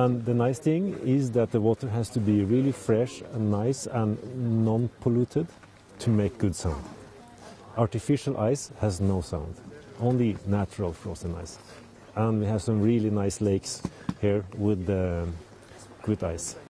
And the nice thing is that the water has to be really fresh and nice and non-polluted to make good sound. Artificial ice has no sound, only natural frozen ice. And we have some really nice lakes here with good ice.